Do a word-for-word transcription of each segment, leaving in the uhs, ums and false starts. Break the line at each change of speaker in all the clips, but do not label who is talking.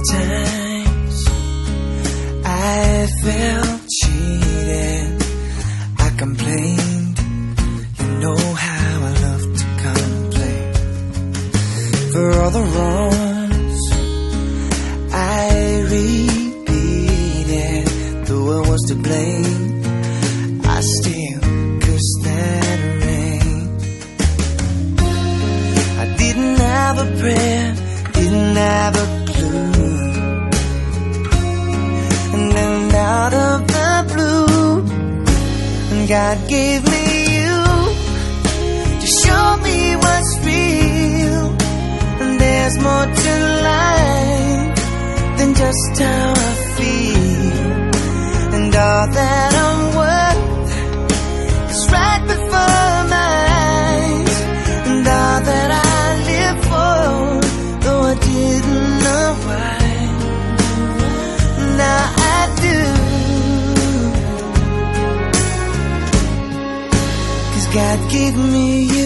times I felt cheated, I complained. You know how I love to complain. For all the wrongs I repeated, though I was to blame, I still cursed that rain. I didn't have a prayer, didn't have a clue, and then out of the blue, God gave me you to show me what's real. And there's more to life than just how I feel, and all that I'm worth is right before my eyes, and all that I live for, though I didn't know why, now I do. 'Cause God gave me you.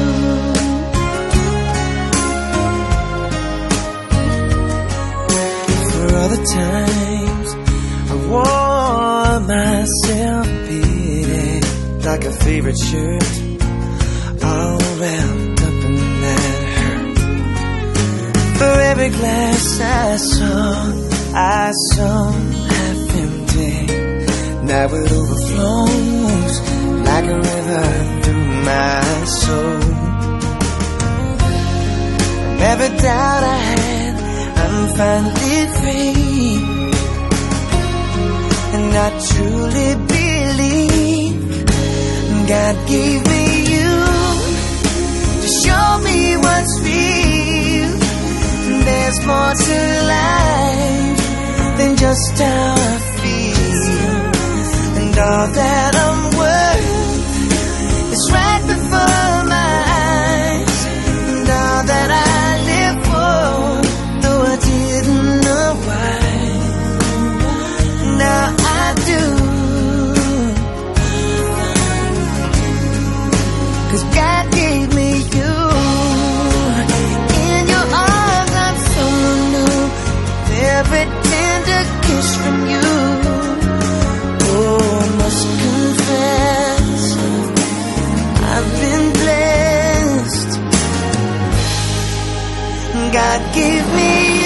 For all the times I wore myself beating like a favorite shirt, all wrapped up in that hurt. For every glass I saw, I saw half empty. Now it overflows like a river through my soul. And every doubt I had, I'm finally free, and I truly believe God gave me you to show me what's real. And there's more to life than just how I feel, and all that I'm worth is right before my eyes, and all that I live for, though I didn't know why, now I do. 'Cause God gave me you. In your arms I'm someone new, every tender kiss from you. Oh, I must confess, I've been blessed. God gave me you.